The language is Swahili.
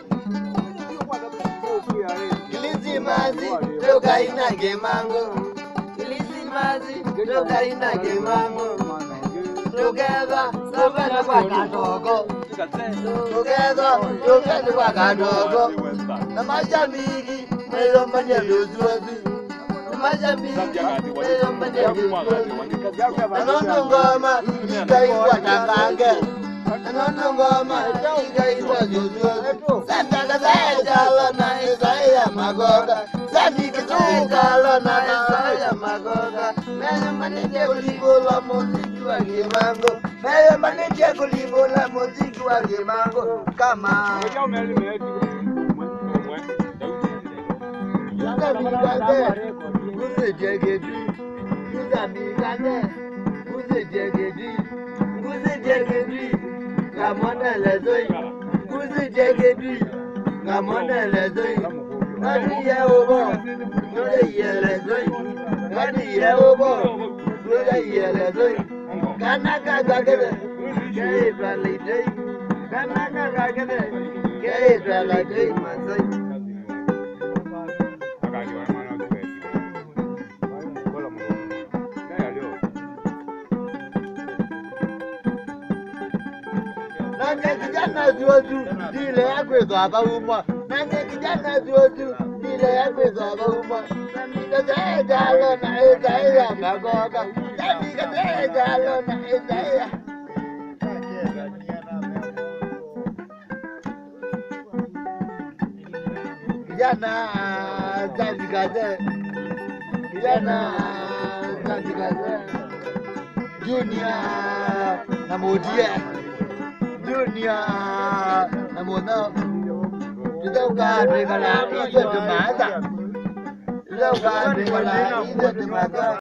Kilizi mazi toka ina gemango. Kilizi mazi toka ina gemango. Together, together kwa kadogo. Together kwa kadogo. Na majamigi mweyo mwenye luzuzi. Na majamigi mweyo mwenye luzuzi. Anono ngoma ikaibwa tangange. Anono ngoma ikaibwa luzuzi. Santa kazaejalo na Isaiah Magoga. Santa kazaejalo na Isaiah Magoga. Mwenye manike kulibola muziki wa Gemango. Mwenye manike kulibola muziki wa Gemango. Kama Guze jegedi, Guze jegedi, Kamona lezoi, Guze jegedi, Kamona lezoi, Nadi ya obo, Nadi ya lezoi, Nadi ya obo, Nadi ya lezoi, Kanaka gagede, Kei balidei, Kanaka gagede, Kei balidei mazoi. Nane kijana zuotu, dile ya kwezo hapa umwa. Nane kijana zuotu, dile ya kwezo hapa umwa. Namika zee jalo na Isaiah Magoga. Namika zee jalo na Isaiah. Kijana zazikaze. Kijana zazikaze. Junior na Modie. Junior namona kita uga regala itu demada kita uga regala itu demada